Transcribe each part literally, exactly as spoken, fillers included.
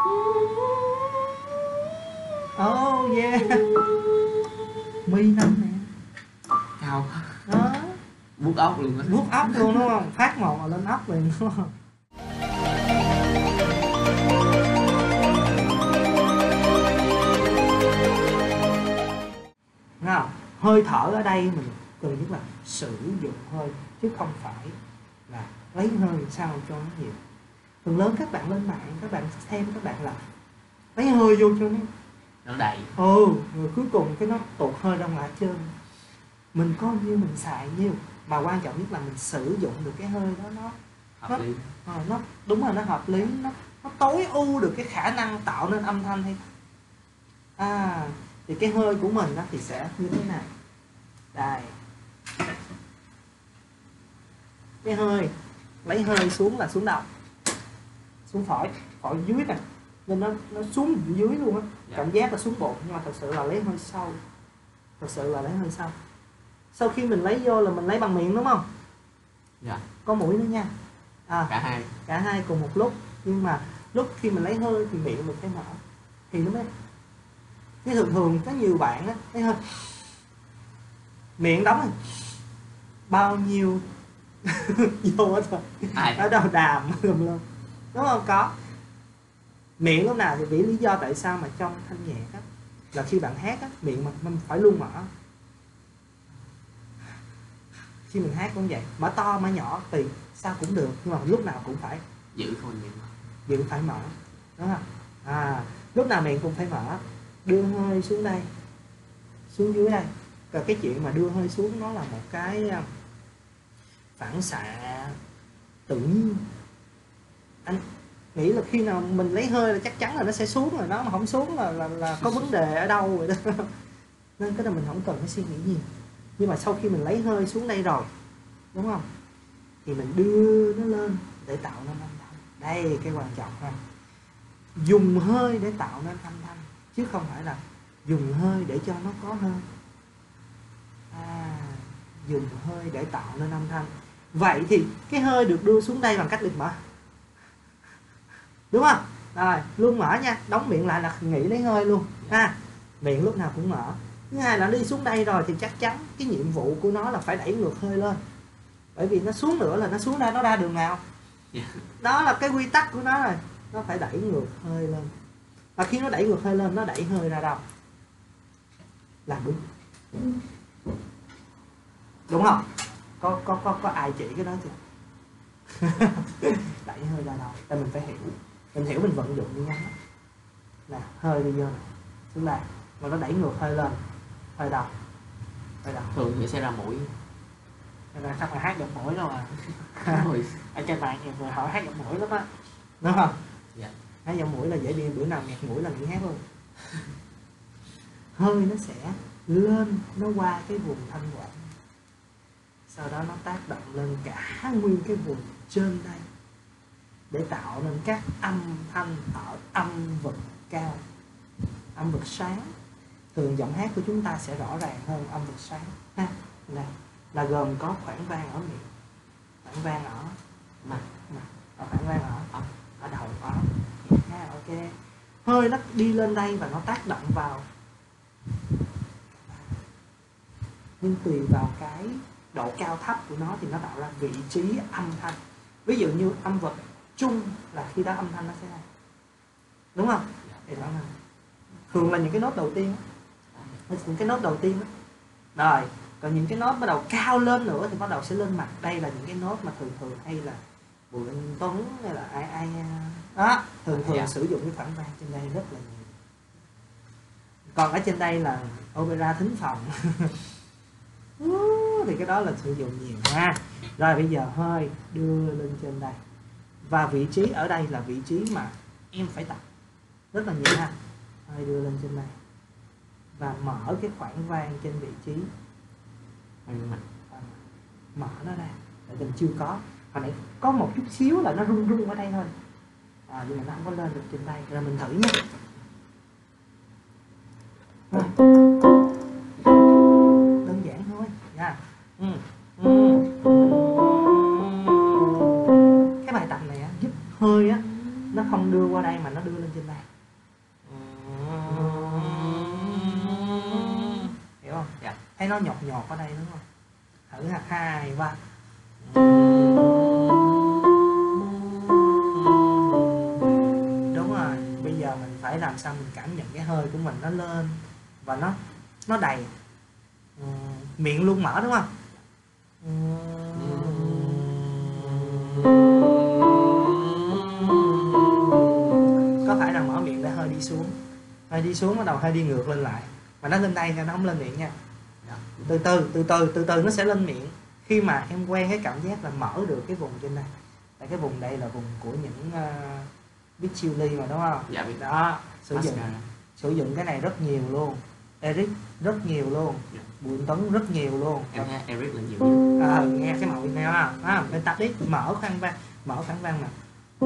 Oh yeah. Mi năm nè. Cao Đó. vuốt ốc luôn á. Vuốt ốc luôn đúng không? Phát một là lên ốc liền đúng không? Nào, hơi thở ở đây mình cần nhất là sử dụng hơi chứ không phải là lấy hơi sao cho nó nhiều. Phần lớn các bạn lên mạng các bạn xem các bạn là lấy hơi vô cho nó Nó đầy. ừ rồi cuối cùng cái nó tụt hơi ra ngoài trơn. Mình có nhiêu mình xài nhiêu, mà quan trọng nhất là mình sử dụng được cái hơi đó nó Hợp nó, lý. à, nó đúng rồi, nó hợp lý, nó nó tối ưu được cái khả năng tạo nên âm thanh hay à thì cái hơi của mình đó thì sẽ như thế này. Đây, cái hơi lấy hơi xuống là xuống đâu? Xuống phổi, phổi dưới nè, nên nó nó xuống dưới luôn á. Dạ. Cảm giác là xuống bụng nhưng mà thật sự là lấy hơi sâu, thật sự là lấy hơi sâu. Sau khi mình lấy vô là mình lấy bằng miệng đúng không? Dạ. Có mũi nữa nha. À, Cả hai. cả hai cùng một lúc, nhưng mà lúc khi mình lấy hơi thì miệng mình phải mở thì nó mới. Thế thường thường có nhiều bạn á lấy hơi miệng đóng rồi bao nhiêu vô hết rồi. Ai? Ở đâu đàm luôn luôn đúng không? Có miệng lúc nào thì vì lý do tại sao mà trong thanh nhạc á là khi bạn hát á miệng mình phải luôn mở. Khi mình hát cũng vậy, mở to mở nhỏ tùy sao cũng được, nhưng mà lúc nào cũng phải Giữ thôi miệng. giữ phải mở, đúng không? À, lúc nào miệng cũng phải mở, đưa hơi xuống đây, xuống dưới đây. Và cái chuyện mà đưa hơi xuống nó là một cái phản xạ tự nhiên. Anh nghĩ là khi nào mình lấy hơi là chắc chắn là nó sẽ xuống rồi đó, mà không xuống là là, là có vấn đề ở đâu rồi đó. Nên cái này mình không cần phải suy nghĩ gì. Nhưng mà sau khi mình lấy hơi xuống đây rồi, đúng không? Thì mình đưa nó lên để tạo nên âm thanh. Đây cái quan trọng ha. Dùng hơi để tạo nên âm thanh chứ không phải là dùng hơi để cho nó có hơi. À, dùng hơi để tạo nên âm thanh. Vậy thì cái hơi được đưa xuống đây bằng cách liệt mở, đúng không? Rồi luôn mở nha, đóng miệng lại là nghĩ lấy hơi luôn ha. Miệng lúc nào cũng mở. Thứ hai là đi xuống đây rồi thì chắc chắn cái nhiệm vụ của nó là phải đẩy ngược hơi lên, bởi vì nó xuống nữa là nó xuống ra, nó ra đường nào? Yeah. Đó là cái quy tắc của nó rồi, nó phải đẩy ngược hơi lên. Và khi nó đẩy ngược hơi lên, nó đẩy hơi ra đâu? Là đúng. Đúng không? Có có có có ai chỉ cái đó chưa? Đẩy hơi ra đâu? Tại mình phải hiểu, mình hiểu mình vận dụng như nhau. Nè, hơi đi vô này, xuống đây, mà nó đẩy ngược hơi lên, hơi đầu, hơi đầu. Thường thì sẽ ra mũi. Nên là sao mà hát giọng mũi đâu à? Rồi. Ở trên mạng nhiều người hỏi hát giọng mũi lắm á, đúng không? Dạ. Hát giọng mũi là dễ đi, bữa nào nghẹt mũi là nghỉ hát luôn. Hơi nó sẽ lên, nó qua cái vùng thanh quản, sau đó nó tác động lên cả nguyên cái vùng trên đây để tạo nên các âm thanh ở âm vực cao, âm vực sáng. Thường giọng hát của chúng ta sẽ rõ ràng hơn âm vực sáng ha. Này là gồm có khoảng vang ở miệng, khoảng vang ở mặt, mặt và khoảng vang ở ở, ở đầu có ha. Ok, hơi nó đi lên đây và nó tác động vào, nhưng tùy vào cái độ cao thấp của nó thì nó tạo ra vị trí âm thanh. Ví dụ như âm vực trung là khi đó âm thanh nó sẽ đây, đúng không? Thì đó là thường là những cái nốt đầu tiên, những cái nốt đầu tiên đó. Rồi còn những cái nốt bắt đầu cao lên nữa thì bắt đầu sẽ lên mặt. Đây là những cái nốt mà thường thường hay là Bùi Anh Tuấn hay là ai ai đó thường thường yeah. sử dụng cái khoảng vang trên đây rất là nhiều. Còn ở trên đây là opera thính phòng thì cái đó là sử dụng nhiều ha. Rồi bây giờ hơi đưa lên trên đây, và vị trí ở đây là vị trí mà em phải tập rất là nhiều ha. Hơi đưa lên trên đây và mở cái khoảng vang trên vị trí mặt, mở nó ra, tại mình chưa có. Hồi nãy có một chút xíu là nó rung rung ở đây thôi, à, nhưng mà nó không có lên được trên đây. Rồi mình thử nha. Rồi. Đơn giản thôi nha. Ừ. Ừ. Cái bài tập này á, giúp hơi á nó không đưa qua đây mà nó đưa đưa lên trên đây. Hiểu không? Dạ. Thấy nó nhọt nhọt ở đây đúng không? Thử ha, hai ba. Đúng rồi. Bây giờ mình phải làm sao mình cảm nhận cái hơi của mình nó lên và nó nó đầy. Miệng luôn mở đúng không? Có phải là mở miệng để hơi đi xuống, hơi đi xuống bắt đầu hơi đi ngược lên lại, mà nó lên đây nha, nó không lên miệng nha. Từ từ từ từ từ từ nó sẽ lên miệng khi mà em quen cái cảm giác là mở được cái vùng trên đây. Tại cái vùng đây là vùng của những uh, biết chiêu ly mà đúng không? Dạ biết. Đó, sử dụng Mascara. sử dụng cái này rất nhiều luôn. Eric rất nhiều luôn. Dạ. Bùi Anh Tuấn rất nhiều luôn. Em thấy Eric là nhiều nhất. À, nghe cái màu này không? À, bên tập đi, mở khoảng vang, mở khoảng vang mà.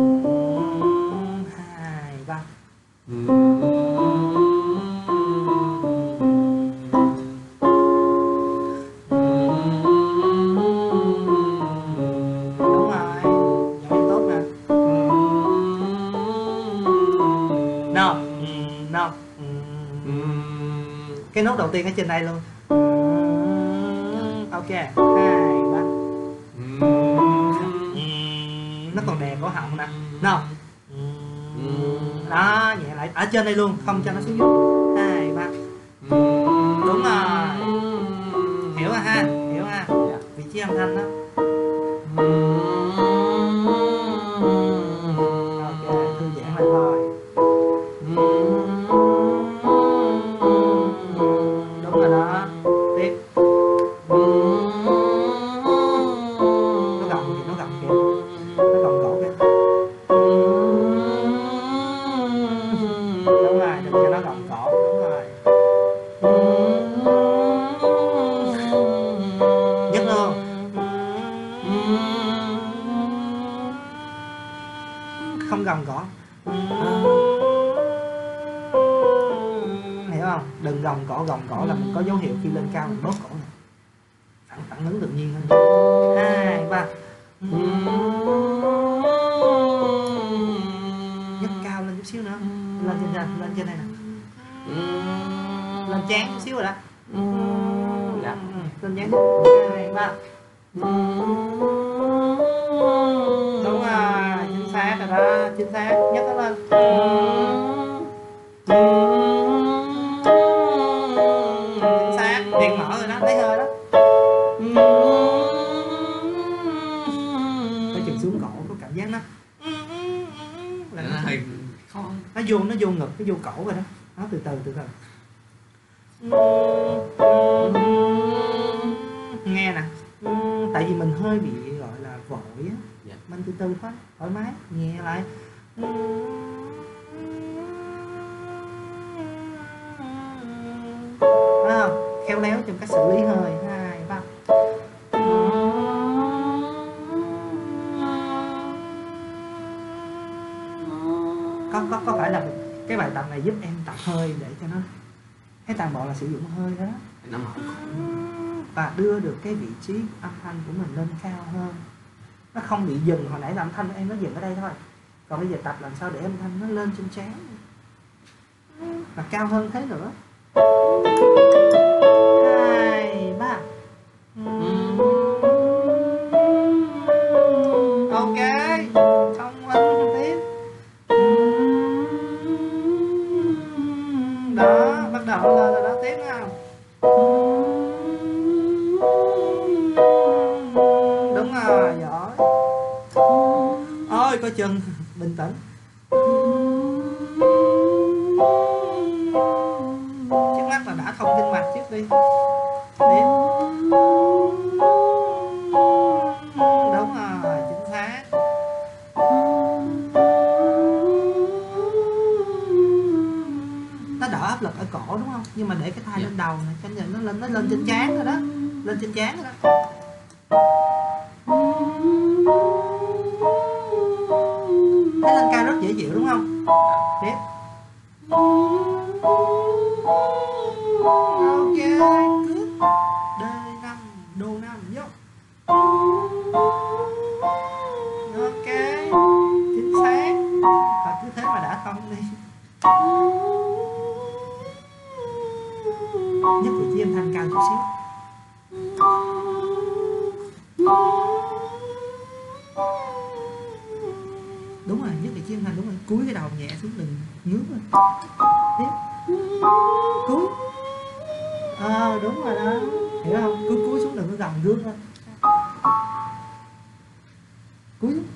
Hai ba. Đúng rồi, giọng em tốt nè. No, no. Cái nốt đầu tiên ở trên đây luôn. Ok, hai ba. Nó còn đè cổ họng nè. No. Đó, nhẹ lại ở trên đây luôn, không cho nó xuống dưới. Hai ba. Đúng rồi. Hiểu rồi ha, hiểu ha. Vị trí âm thanh đó. Ok, thư giãn lại thôi. Đúng rồi đó. Tiếp. Nó gồng kìa, nó gồng kìa. Nó gồng cổ kìa. Đúng rồi, đừng cho nó gồng cổ. Đúng rồi. Nhất luôn. Không gồng cổ. Hiểu không? Đừng gồng cổ, gồng cổ là mình có dấu hiệu khi lên cao mình bóp cổ này. Phản phản ứng tự nhiên hơn. Hai ba. Nhấc cao lên chút xíu nữa. Lên trên này, lên trên đây nè. Lên trán chút xíu rồi đó. Dạ. Lên trán. Hai ba. Đúng rồi, chính xác rồi đó, chính xác. Nhấc nó lên. Chính xác, miệng mở rồi đó, lấy hơi đó. Có chừng xuống cổ có cảm giác nó là Nó nó, hơi khó. nó vô nó vô ngực, nó vô cổ rồi đó. Nó từ từ từ từ. Nghe nè. Tại vì mình hơi bị gọi là vội á. Dạ. Mình từ từ thôi, thoải mái, nhẹ lại. Thấy không? Khéo léo trong cách xử lý hơi. Hai ba. Có có có phải là cái bài tập này giúp em tập hơi để cho nó cái toàn bộ là sử dụng hơi đó, Nó mở và đưa được cái vị trí âm thanh của mình lên cao hơn. Nó không bị dừng, hồi nãy là âm thanh của em nó dừng ở đây thôi, còn bây giờ tập làm sao để âm thanh nó lên trên trán và cao hơn thế nữa. Hai ba. Ok, thông minh tiếp. Đó, bắt đầu lên rồi đó, tiếp nào. Đúng rồi, giỏi. Ôi, coi chừng, bình tĩnh. Trước mắt là đã thông kinh mạch trước đi. Tiếp. Đúng rồi, chính xác. Nó đỡ áp lực ở cổ đúng không? Nhưng mà để cái tay lên đầu này, cho nên nó lên nó lên trên trán rồi đó, lên trên trán rồi đó. Thấy lên cao rất dễ chịu đúng không? Tiếp. Ok, good. D năm, đô năm, vô. Ok, chính xác. Và cứ thế mà đã thông đi. Nhất vị trí âm thanh cao chút xíu. Đúng rồi, nhất vị trí âm thanh, đúng rồi. Cúi cái đầu nhẹ xuống, đừng ngước lên. Tiếp. Cúi. Ờ à, đúng rồi đó. Hiểu không? Cứ cúi xuống, đừng có gầm gương lên. Cúi xuống.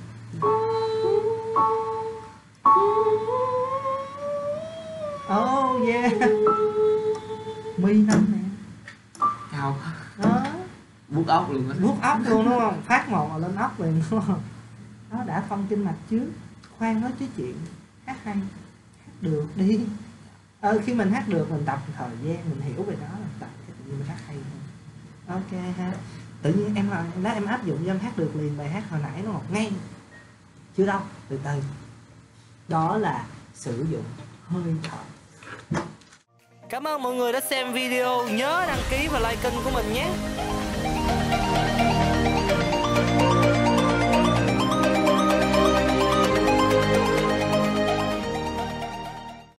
Oh yeah. Mi năm nè. Cao. Đó. Vuốt óc luôn á. Vuốt óc luôn đúng không? Phát một là lên óc liền đúng không? Nó đã thông kinh mạch trước. Khoan nói chứ chuyện hát hay, hát được đi. Ờ, khi mình hát được mình tập thời gian, mình hiểu về đó, mình tập cái tự nhiên mình hát hay hơn. Ok ha. Tự nhiên em nói em, em áp dụng cho em hát được liền bài hát hồi nãy nó một ngay. Chưa đâu, từ từ. Đó là sử dụng hơi thở. Cảm ơn mọi người đã xem video, nhớ đăng ký và like kênh của mình nhé.